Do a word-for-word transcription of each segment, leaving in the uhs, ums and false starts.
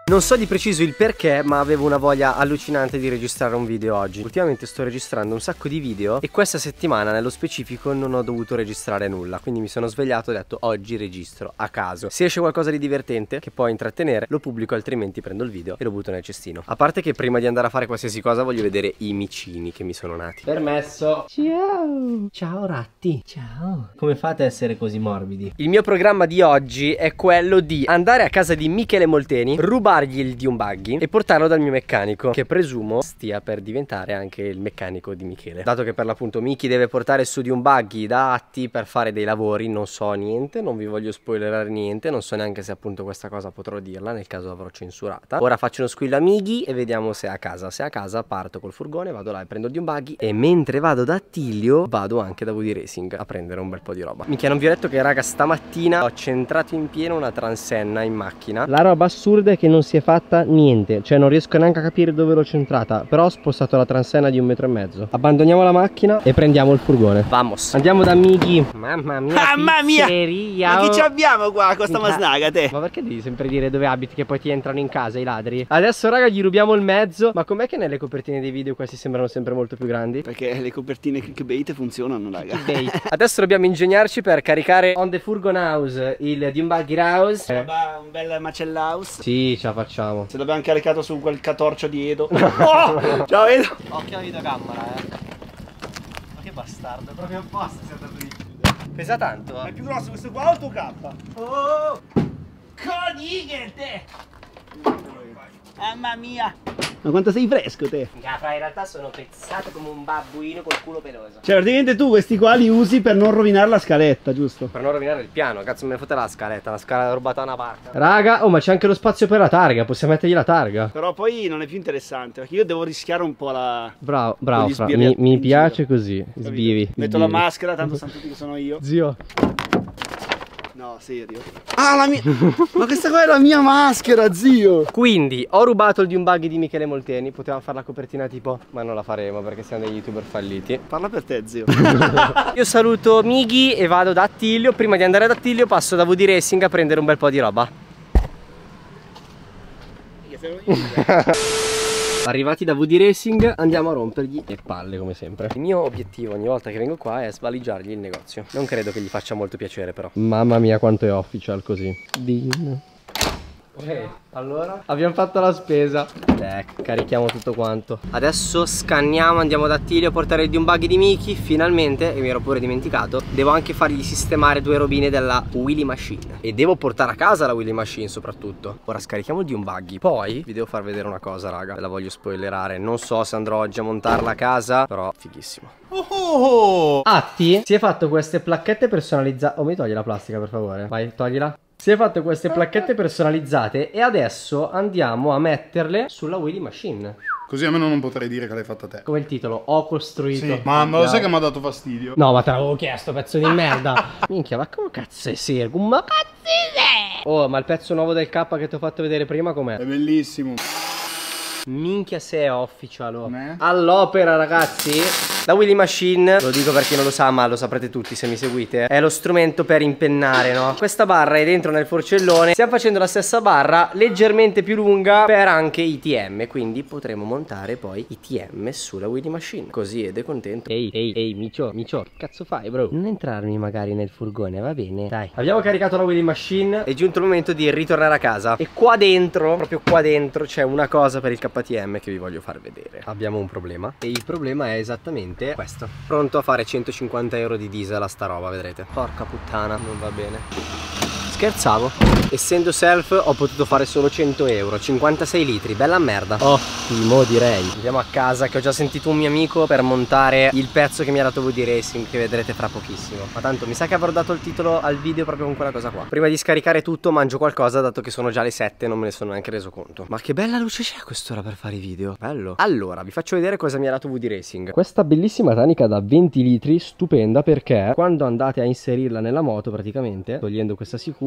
Non so di preciso il perché, ma avevo una voglia allucinante di registrare un video oggi. Ultimamente sto registrando un sacco di video e questa settimana nello specifico non ho dovuto registrare nulla. Quindi mi sono svegliato e ho detto oggi registro a caso. Se esce qualcosa di divertente che può intrattenere lo pubblico, altrimenti prendo il video e lo butto nel cestino. A parte che prima di andare a fare qualsiasi cosa voglio vedere i micini che mi sono nati. Permesso. Ciao. Ciao ratti. Ciao. Come fate a essere così morbidi? Il mio programma di oggi è quello di andare a casa di Michele Molteni, rubare il di un buggy e portarlo dal mio meccanico, che presumo stia per diventare anche il meccanico di Michele, dato che per l'appunto Miki deve portare su di un buggy da Atti per fare dei lavori. Non so niente, non vi voglio spoilerare niente, non so neanche se appunto questa cosa potrò dirla, nel caso l'avrò censurata. Ora faccio uno squillo a Mighi e vediamo se è a casa. Se è a casa parto col furgone, vado là e prendo il di un buggy, e mentre vado da Attilio vado anche da V D Racing a prendere un bel po' di roba. Minchia, non vi ho detto che raga stamattina ho centrato in pieno una transenna in macchina. La roba assurda è che non si è fatta niente, cioè non riesco neanche a capire dove l'ho centrata, però ho spostato la transenna di un metro e mezzo. Abbandoniamo la macchina e prendiamo il furgone. Vamos. Andiamo da Mighi. Mamma mia, mamma mia, pizzeria. ma chi ci abbiamo qua con sta masnaga te? Ma perché devi sempre dire dove abiti che poi ti entrano in casa i ladri? Adesso raga gli rubiamo il mezzo. Ma com'è che nelle copertine dei video questi sembrano sempre molto più grandi? Perché le copertine clickbait funzionano raga. Clickbait. Adesso dobbiamo ingegnarci per caricare on the furgon house il di un buggy house. Eh. Un bel macellaus. Sì, ce la facciamo. Se l'abbiamo caricato su quel catorcio di Edo. Oh, ciao Edo. Occhio alla videocamera, eh. Ma che bastardo, proprio apposta si è andato di chiudere. Pesa tanto, eh. È più grosso questo qua, otto K. Oh, codighe te. Mamma mia. Ma quanto sei fresco te? Ja, in realtà sono pezzato come un babbuino col culo peloso. Cioè praticamente tu questi qua li usi per non rovinare la scaletta, giusto? Per non rovinare il piano, cazzo me ne fotte la scaletta, la scala rubata da una parte. Raga, oh ma c'è anche lo spazio per la targa, possiamo mettergli la targa. Però poi non è più interessante, perché io devo rischiare un po' la... Bravo, bravo, fra, mi, mi piace così, sbivi. Metto sbivi. la maschera, tanto sanno tutti che sono io. Zio. No, serio. Ah, la mia... Ma questa qua è la mia maschera, zio. Quindi ho rubato il di un buggy di Michele Molteni. Potevamo fare la copertina tipo, ma non la faremo perché siamo dei youtuber falliti. Parla per te, zio. Io saluto Mighi e vado da Attilio. Prima di andare da Attilio passo da V D Racing a prendere un bel po' di roba. Arrivati da V D Racing andiamo a rompergli le palle come sempre. Il mio obiettivo ogni volta che vengo qua è svaligiargli il negozio. Non credo che gli faccia molto piacere però. Mamma mia quanto è official così. Din. Ok, allora abbiamo fatto la spesa. Eh, carichiamo tutto quanto. Adesso scanniamo, andiamo da Attilio a portare il di un buggy di Miki. Finalmente, e mi ero pure dimenticato, devo anche fargli sistemare due robine della wheelie machine. E devo portare a casa la wheelie machine soprattutto. Ora scarichiamo il di un buggy. Poi vi devo far vedere una cosa raga, ve la voglio spoilerare. Non so se andrò oggi a montarla a casa, però fighissimo. Oh! Atti si è fatto queste placchette personalizzate. Oh, mi togli la plastica per favore. Vai, toglila. Si è fatto queste placchette personalizzate e adesso andiamo a metterle sulla wheelie machine. Così almeno non potrei dire che l'hai fatta te. Come il titolo, ho costruito. Sì, ma, ma lo sai che mi ha dato fastidio? No, ma te l'avevo chiesto, pezzo di merda. Minchia, ma come cazzo è Sergu? Ma cazzo sei? Oh, ma il pezzo nuovo del K che ti ho fatto vedere prima com'è? È bellissimo. Minchia se è official oh. All'opera ragazzi. La wheelie machine, lo dico per chi non lo sa ma lo saprete tutti se mi seguite, è lo strumento per impennare, no? Questa barra è dentro nel forcellone. Stiamo facendo la stessa barra leggermente più lunga per anche i T M, quindi potremo montare poi i T M sulla wheelie machine. Così Ed è contento. Ehi ehi ehi Micio Micio, che cazzo fai bro? Non entrarmi magari nel furgone, va bene? Dai. Abbiamo caricato la wheelie machine. È giunto il momento di ritornare a casa. E qua dentro, proprio qua dentro, c'è una cosa per il K T M che vi voglio far vedere. Abbiamo un problema e il problema è esattamente questo. Pronto a fare centocinquanta euro di diesel a sta roba, vedrete. Porca puttana, non va bene. Scherzavo. Essendo self ho potuto fare solo cento euro, cinquantasei litri, bella merda. Ottimo direi. Andiamo a casa che ho già sentito un mio amico per montare il pezzo che mi ha dato V D Racing, che vedrete fra pochissimo. Ma tanto mi sa che avrò dato il titolo al video proprio con quella cosa qua. Prima di scaricare tutto mangio qualcosa, dato che sono già le sette e non me ne sono neanche reso conto. Ma che bella luce c'è a quest'ora per fare i video. Bello. Allora vi faccio vedere cosa mi ha dato V D Racing. Questa bellissima tanica da venti litri, stupenda, perché quando andate a inserirla nella moto praticamente, togliendo questa sicura,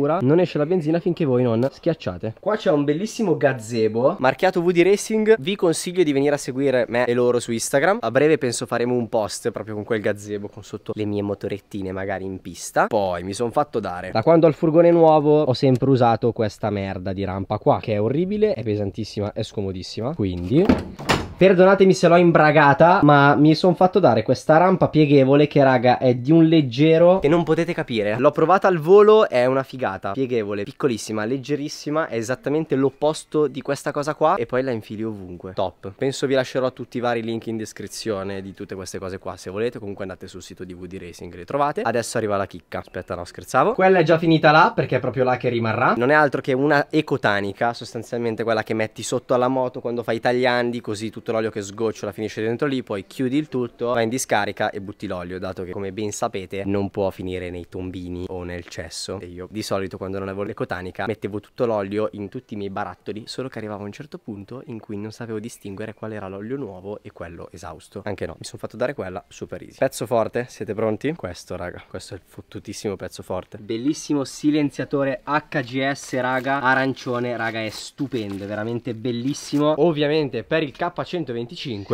vettura non esce la benzina finché voi non schiacciate. Qua c'è un bellissimo gazebo marchiato V D Racing. Vi consiglio di venire a seguire me e loro su Instagram. A breve penso faremo un post proprio con quel gazebo, con sotto le mie motorettine magari in pista. Poi mi sono fatto dare, da quando ho il furgone nuovo ho sempre usato questa merda di rampa qua, che è orribile, è pesantissima, è scomodissima. Quindi perdonatemi se l'ho imbragata, ma mi sono fatto dare questa rampa pieghevole che raga è di un leggero che non potete capire. L'ho provata al volo, è una figata. Pieghevole, piccolissima, leggerissima, è esattamente l'opposto di questa cosa qua. E poi la infili ovunque. Top. Penso vi lascerò tutti i vari link in descrizione di tutte queste cose qua, se volete. Comunque andate sul sito di V D Racing, le trovate. Adesso arriva la chicca. Aspetta, no, scherzavo. Quella è già finita là, perché è proprio là che rimarrà. Non è altro che una ecotanica, sostanzialmente quella che metti sotto alla moto quando fai i tagliandi, così tutto l'olio che sgocciola finisce dentro lì. Poi chiudi il tutto, vai in discarica e butti l'olio, dato che come ben sapete non può finire nei tombini o nel cesso. E io di solito quando non avevo l'ecotanica mettevo tutto l'olio in tutti i miei barattoli, solo che arrivava a un certo punto in cui non sapevo distinguere qual era l'olio nuovo e quello esausto. Anche no, mi sono fatto dare quella super easy. Pezzo forte, siete pronti? Questo raga, questo è il fottutissimo pezzo forte. Bellissimo silenziatore H G S raga, arancione raga, è stupendo, è veramente bellissimo. Ovviamente per il K centoventicinque,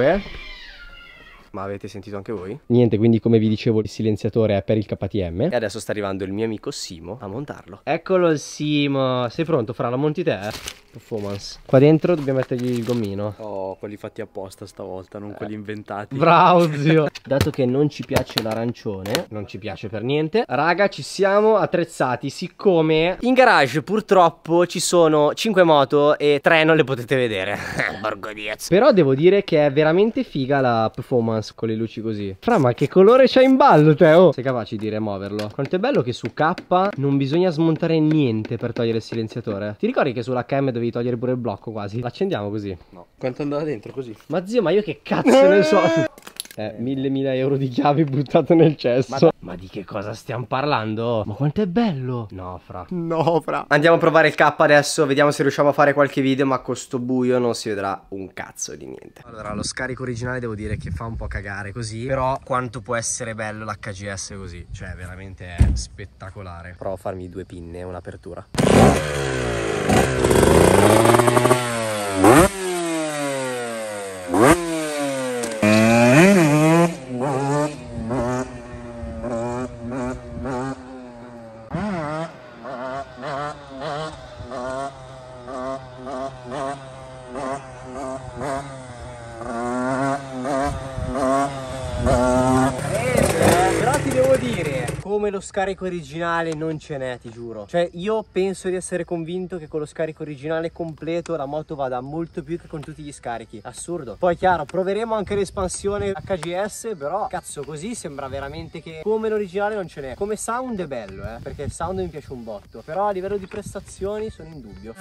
ma avete sentito anche voi? Niente, quindi come vi dicevo il silenziatore è per il K T M. E adesso sta arrivando il mio amico Simo a montarlo. Eccolo il Simo. Sei pronto? Fra la monti te? Performance. Qua dentro dobbiamo mettergli il gommino. Oh, quelli fatti apposta stavolta, non eh. quelli inventati. Bravo zio. Dato che non ci piace l'arancione, non ci piace per niente, raga, ci siamo attrezzati. Siccome in garage purtroppo ci sono cinque moto e tre non le potete vedere. Borgo Diaz. Però devo dire che è veramente figa la performance con le luci così. Fra, ma che colore c'hai in ballo te? Oh, sei capace di rimuoverlo? Quanto è bello che su K non bisogna smontare niente per togliere il silenziatore. Ti ricordi che sull'H M devi togliere pure il blocco quasi? L'accendiamo così? No. Quanto andava dentro così? Ma zio, ma io che cazzo ne so? Eh, mille mila euro di chiavi buttato nel cesso. Ma, ma di che cosa stiamo parlando? Ma quanto è bello? No, fra. No, fra. Andiamo a provare il K adesso. Vediamo se riusciamo a fare qualche video. Ma con sto buio non si vedrà un cazzo di niente. Allora, lo scarico originale devo dire che fa un po' cagare così. Però quanto può essere bello l'H G S così. Cioè, veramente è spettacolare. Provo a farmi due pinne e un'apertura. Però ti devo dire, come lo scarico originale non ce n'è, ti giuro. Cioè io penso di essere convinto che con lo scarico originale completo la moto vada molto più che con tutti gli scarichi. Assurdo. Poi chiaro, proveremo anche l'espansione H G S, però cazzo così sembra veramente che come l'originale non ce n'è. Come sound è bello, eh, perché il sound mi piace un botto, però a livello di prestazioni sono in dubbio.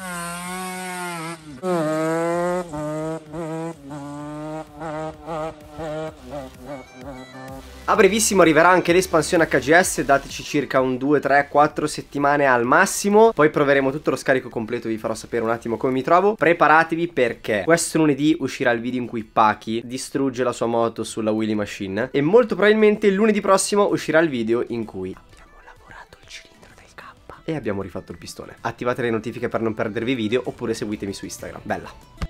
A brevissimo arriverà anche l'espansione H G S, dateci circa un due, tre, quattro settimane al massimo. Poi proveremo tutto lo scarico completo, vi farò sapere un attimo come mi trovo. Preparatevi perché questo lunedì uscirà il video in cui Paki distrugge la sua moto sulla wheelie machine. E molto probabilmente lunedì prossimo uscirà il video in cui abbiamo lavorato il cilindro del K e abbiamo rifatto il pistone. Attivate le notifiche per non perdervi video oppure seguitemi su Instagram. Bella.